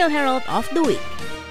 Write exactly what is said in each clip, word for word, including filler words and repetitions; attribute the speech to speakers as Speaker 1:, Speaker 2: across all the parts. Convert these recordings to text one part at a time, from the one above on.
Speaker 1: Ambil Herald of the Week.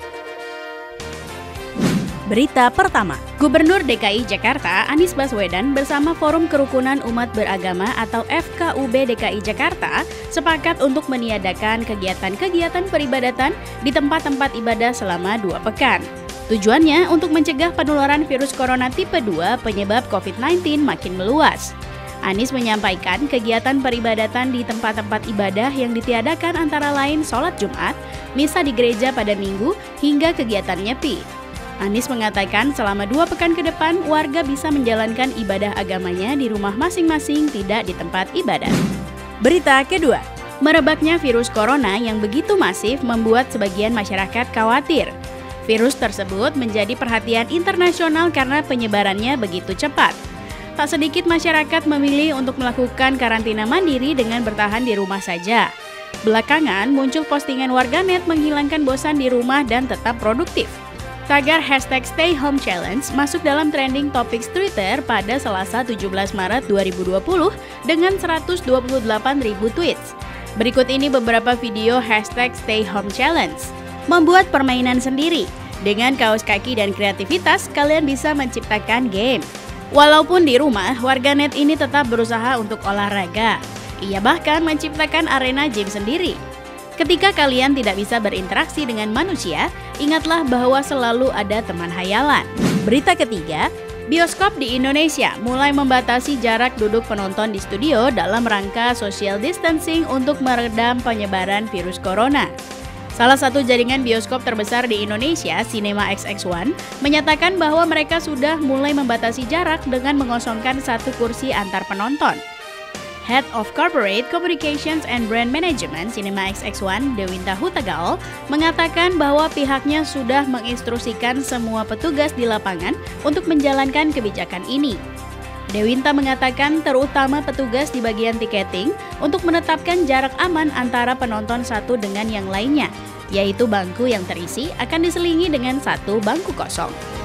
Speaker 1: Berita pertama, Gubernur D K I Jakarta Anies Baswedan bersama Forum Kerukunan Umat Beragama atau F K U B D K I Jakarta sepakat untuk meniadakan kegiatan-kegiatan peribadatan di tempat-tempat ibadah selama dua pekan. Tujuannya untuk mencegah penularan virus corona tipe dua penyebab covid sembilan belas makin meluas. Anies menyampaikan kegiatan peribadatan di tempat-tempat ibadah yang ditiadakan antara lain sholat Jumat, misa di gereja pada Minggu, hingga kegiatan nyepi. Anies mengatakan selama dua pekan ke depan, warga bisa menjalankan ibadah agamanya di rumah masing-masing, tidak di tempat ibadah. Berita kedua, merebaknya virus corona yang begitu masif membuat sebagian masyarakat khawatir. Virus tersebut menjadi perhatian internasional karena penyebarannya begitu cepat. Tak sedikit masyarakat memilih untuk melakukan karantina mandiri dengan bertahan di rumah saja. Belakangan muncul postingan warganet menghilangkan bosan di rumah dan tetap produktif. Tagar hashtag Stay Home Challenge masuk dalam trending topics Twitter pada Selasa tujuh belas Maret dua ribu dua puluh dengan seratus dua puluh delapan ribu tweets. Berikut ini beberapa video hashtag Stay Home Challenge. Membuat permainan sendiri. Dengan kaos kaki dan kreativitas, kalian bisa menciptakan game. Walaupun di rumah, warganet ini tetap berusaha untuk olahraga. Ia bahkan menciptakan arena gym sendiri. Ketika kalian tidak bisa berinteraksi dengan manusia, ingatlah bahwa selalu ada teman hayalan. Berita ketiga, bioskop di Indonesia mulai membatasi jarak duduk penonton di studio dalam rangka social distancing untuk meredam penyebaran virus corona. Salah satu jaringan bioskop terbesar di Indonesia, Cinema X X one, menyatakan bahwa mereka sudah mulai membatasi jarak dengan mengosongkan satu kursi antar penonton. Head of Corporate Communications and Brand Management Cinema X X one, Dewinta Hutagalol, mengatakan bahwa pihaknya sudah menginstruksikan semua petugas di lapangan untuk menjalankan kebijakan ini. Dewinta mengatakan terutama petugas di bagian tiketing untuk menetapkan jarak aman antara penonton satu dengan yang lainnya, yaitu bangku yang terisi akan diselingi dengan satu bangku kosong.